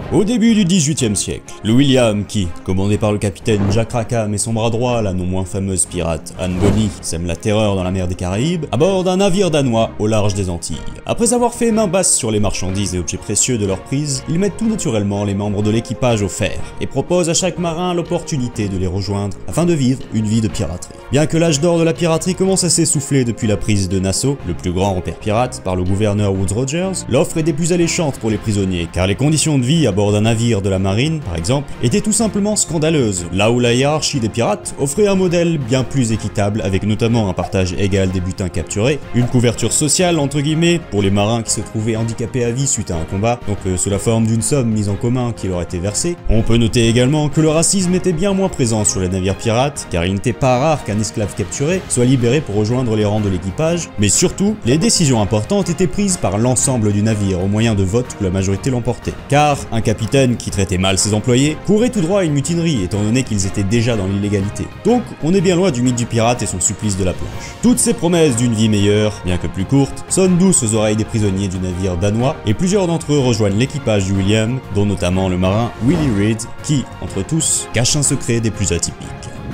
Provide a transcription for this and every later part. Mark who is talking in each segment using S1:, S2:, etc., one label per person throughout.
S1: Au début du XVIIIe siècle, le William qui, commandé par le capitaine Jack Rackham et son bras droit, la non moins fameuse pirate Anne Bonny, sème la terreur dans la mer des Caraïbes, aborde un navire danois au large des Antilles. Après avoir fait main basse sur les marchandises et objets précieux de leur prise, ils mettent tout naturellement les membres de l'équipage au fer et proposent à chaque marin l'opportunité de les rejoindre afin de vivre une vie de piraterie. Bien que l'âge d'or de la piraterie commence à s'essouffler depuis la prise de Nassau, le plus grand repère pirate, par le gouverneur Woodes Rogers, l'offre est des plus alléchantes pour les prisonniers, car les conditions de vie à bord d'un navire de la marine, par exemple, étaient tout simplement scandaleuses, là où la hiérarchie des pirates offrait un modèle bien plus équitable avec notamment un partage égal des butins capturés, une couverture sociale entre guillemets pour les marins qui se trouvaient handicapés à vie suite à un combat, donc sous la forme d'une somme mise en commun qui leur était versée. On peut noter également que le racisme était bien moins présent sur les navires pirates, car il n'était pas rare qu'un esclave capturé soit libéré pour rejoindre les rangs de l'équipage, mais surtout, les décisions importantes étaient prises par l'ensemble du navire au moyen de votes où la majorité l'emportait. Car un capitaine qui traitait mal ses employés courait tout droit à une mutinerie étant donné qu'ils étaient déjà dans l'illégalité. Donc on est bien loin du mythe du pirate et son supplice de la planche. Toutes ces promesses d'une vie meilleure, bien que plus courte, sonnent douces aux oreilles des prisonniers du navire danois et plusieurs d'entre eux rejoignent l'équipage du William, dont notamment le marin Willie Reed qui, entre tous, cache un secret des plus atypiques.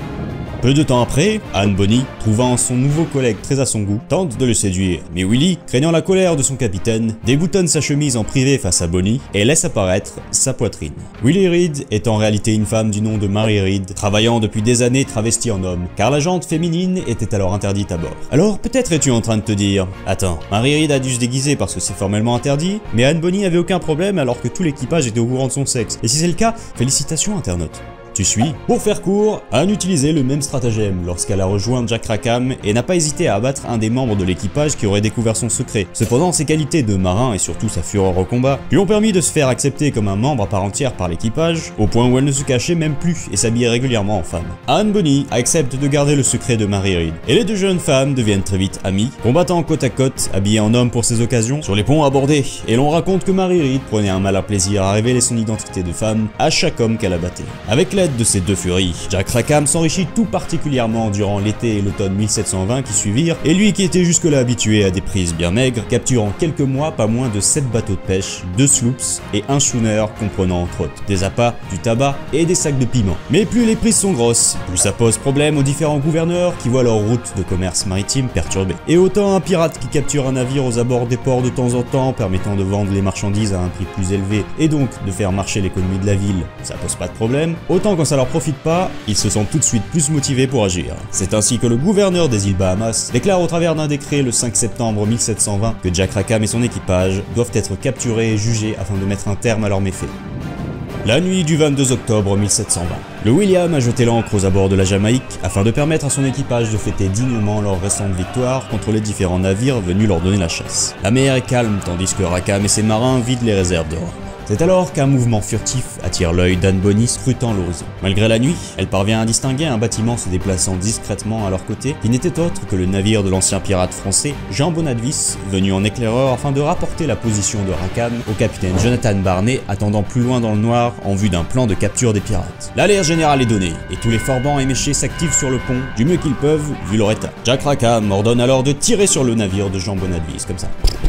S1: Peu de temps après, Anne Bonny, trouvant son nouveau collègue très à son goût, tente de le séduire, mais Willie, craignant la colère de son capitaine, déboutonne sa chemise en privé face à Bonny et laisse apparaître sa poitrine. Willie Reed est en réalité une femme du nom de Mary Reed, travaillant depuis des années travestie en homme, car la jante féminine était alors interdite à bord. Alors peut-être es-tu en train de te dire, attends, Mary Reed a dû se déguiser parce que c'est formellement interdit, mais Anne Bonny avait aucun problème alors que tout l'équipage était au courant de son sexe. Et si c'est le cas, félicitations internaute. Tu suis? Pour faire court, Anne utilisait le même stratagème lorsqu'elle a rejoint Jack Rackham et n'a pas hésité à abattre un des membres de l'équipage qui aurait découvert son secret. Cependant, ses qualités de marin et surtout sa fureur au combat lui ont permis de se faire accepter comme un membre à part entière par l'équipage, au point où elle ne se cachait même plus et s'habillait régulièrement en femme. Anne Bonny accepte de garder le secret de Mary Reed, et les deux jeunes femmes deviennent très vite amies, combattant côte à côte, habillées en hommes pour ces occasions, sur les ponts abordés, et l'on raconte que Mary Reed prenait un malin plaisir à révéler son identité de femme à chaque homme qu'elle abattait. Avec l'aide de ces deux furies, Jack Rackham s'enrichit tout particulièrement durant l'été et l'automne 1720 qui suivirent, et lui qui était jusque-là habitué à des prises bien maigres, capture en quelques mois pas moins de 7 bateaux de pêche, 2 sloops et un schooner comprenant entre autres des appâts, du tabac et des sacs de piment. Mais plus les prises sont grosses, plus ça pose problème aux différents gouverneurs qui voient leur route de commerce maritime perturbée. Et autant un pirate qui capture un navire aux abords des ports de temps en temps, permettant de vendre les marchandises à un prix plus élevé et donc de faire marcher l'économie de la ville, ça pose pas de problème, autant quand ça leur profite pas, ils se sentent tout de suite plus motivés pour agir. C'est ainsi que le gouverneur des îles Bahamas déclare au travers d'un décret le 5 septembre 1720 que Jack Rackham et son équipage doivent être capturés et jugés afin de mettre un terme à leurs méfaits. La nuit du 22 octobre 1720, le William a jeté l'ancre aux abords de la Jamaïque afin de permettre à son équipage de fêter dignement leur récente victoire contre les différents navires venus leur donner la chasse. La mer est calme tandis que Rackham et ses marins vident les réserves de rhum. C'est alors qu'un mouvement furtif attire l'œil d'Anne Bonny scrutant l'horizon. Malgré la nuit, elle parvient à distinguer un bâtiment se déplaçant discrètement à leur côté, qui n'était autre que le navire de l'ancien pirate français Jean Bonadvis, venu en éclaireur afin de rapporter la position de Rackham au capitaine Jonathan Barney, attendant plus loin dans le noir en vue d'un plan de capture des pirates. L'alerte générale est donnée, et tous les forbans éméchés s'activent sur le pont, du mieux qu'ils peuvent, vu leur état. Jack Rackham ordonne alors de tirer sur le navire de Jean Bonadvis, comme ça.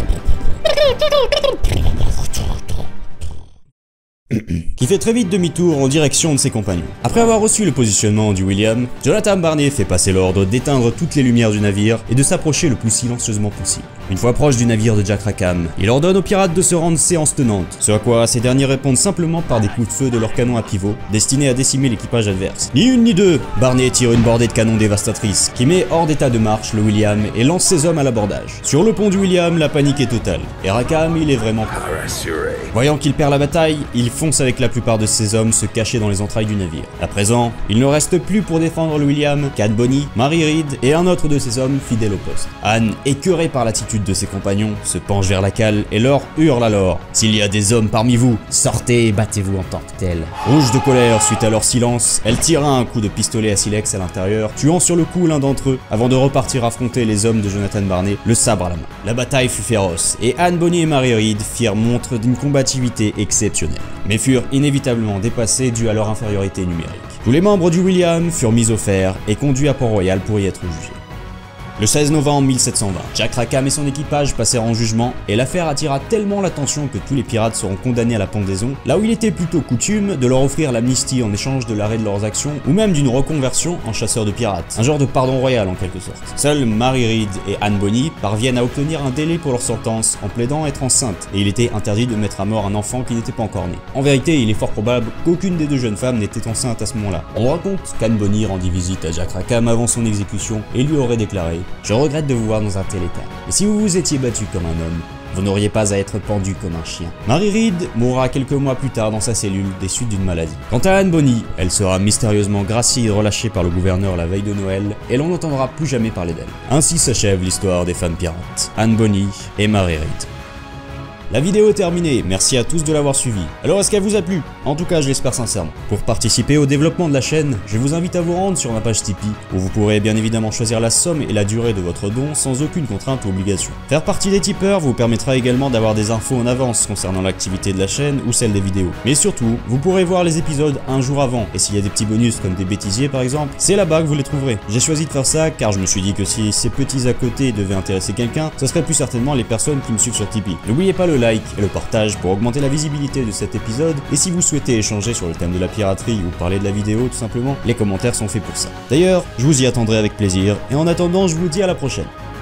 S1: Qui fait très vite demi-tour en direction de ses compagnons. Après avoir reçu le positionnement du William, Jonathan Barney fait passer l'ordre d'éteindre toutes les lumières du navire et de s'approcher le plus silencieusement possible. Une fois proche du navire de Jack Rackham, il ordonne aux pirates de se rendre séance tenante, ce à quoi ces derniers répondent simplement par des coups de feu de leurs canons à pivot, destinés à décimer l'équipage adverse. Ni une ni deux, Barney tire une bordée de canons dévastatrice, qui met hors d'état de marche le William et lance ses hommes à l'abordage. Sur le pont du William, la panique est totale, et Rackham, il est vraiment pas. Voyant qu'il perd la bataille, il fonce avec la plupart de ses hommes se cacher dans les entrailles du navire. À présent, il ne reste plus pour défendre le William qu'Anne Bonny, Mary Reed et un autre de ses hommes fidèles au poste. Anne, écœurée par l'attitude de ses compagnons, se penche vers la cale et leur hurle alors: s'il y a des hommes parmi vous, sortez et battez-vous en tant que tels. Rouge de colère suite à leur silence, elle tira un coup de pistolet à silex à l'intérieur, tuant sur le coup l'un d'entre eux avant de repartir affronter les hommes de Jonathan Barney, le sabre à la main. La bataille fut féroce et Anne Bonny et Mary Reed firent montre d'une combativité exceptionnelle, mais furent inévitablement dépassés dû à leur infériorité numérique. Tous les membres du William furent mis au fer et conduits à Port-Royal pour y être jugés. Le 16 novembre 1720, Jack Rackham et son équipage passèrent en jugement et l'affaire attira tellement l'attention que tous les pirates seront condamnés à la pendaison, là où il était plutôt coutume de leur offrir l'amnistie en échange de l'arrêt de leurs actions ou même d'une reconversion en chasseurs de pirates, un genre de pardon royal en quelque sorte. Seuls Mary Read et Anne Bonny parviennent à obtenir un délai pour leur sentence en plaidant être enceinte, et il était interdit de mettre à mort un enfant qui n'était pas encore né. En vérité, il est fort probable qu'aucune des deux jeunes femmes n'était enceinte à ce moment-là. On raconte qu'Anne Bonny rendit visite à Jack Rackham avant son exécution et lui aurait déclaré « Je regrette de vous voir dans un tel état. Et si vous vous étiez battu comme un homme, vous n'auriez pas à être pendu comme un chien. » Mary Read mourra quelques mois plus tard dans sa cellule des suites d'une maladie. Quant à Anne Bonny, elle sera mystérieusement graciée et relâchée par le gouverneur la veille de Noël, et l'on n'entendra plus jamais parler d'elle. Ainsi s'achève l'histoire des femmes pirates, Anne Bonny et Mary Read. La vidéo est terminée, merci à tous de l'avoir suivi. Alors est-ce qu'elle vous a plu? En tout cas je l'espère sincèrement. Pour participer au développement de la chaîne, je vous invite à vous rendre sur ma page Tipeee, où vous pourrez bien évidemment choisir la somme et la durée de votre don sans aucune contrainte ou obligation. Faire partie des tipeurs vous permettra également d'avoir des infos en avance concernant l'activité de la chaîne ou celle des vidéos. Mais surtout, vous pourrez voir les épisodes un jour avant, et s'il y a des petits bonus comme des bêtisiers par exemple, c'est là-bas que vous les trouverez. J'ai choisi de faire ça car je me suis dit que si ces petits à côté devaient intéresser quelqu'un, ce serait plus certainement les personnes qui me suivent sur Tipeee. N'oubliez pas le like et le partage pour augmenter la visibilité de cet épisode, et si vous souhaitez échanger sur le thème de la piraterie ou parler de la vidéo tout simplement, les commentaires sont faits pour ça. D'ailleurs, je vous y attendrai avec plaisir, et en attendant je vous dis à la prochaine.